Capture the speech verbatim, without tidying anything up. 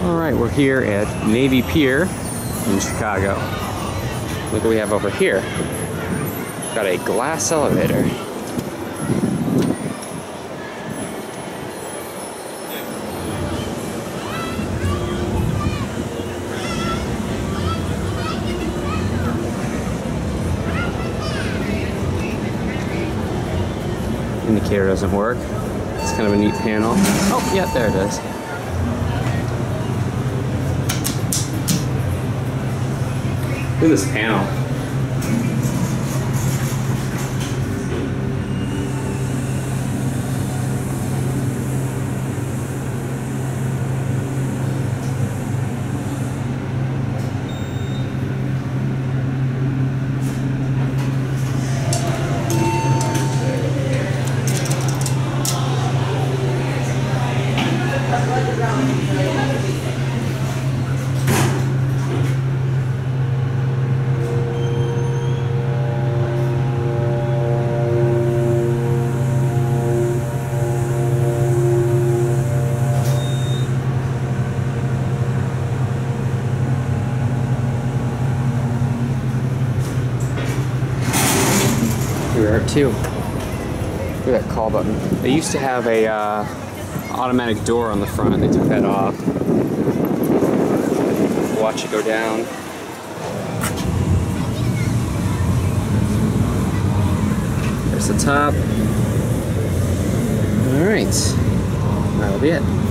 Alright, we're here at Navy Pier in Chicago. Look what we have over here. Got a glass elevator. Indicator doesn't work. It's kind of a neat panel. Oh, yeah, there it is. Look at this panel. Here we are too. Look at that call button. They used to have a uh, automatic door on the front. They took that off. Watch it go down. There's the top. All right, that'll be it.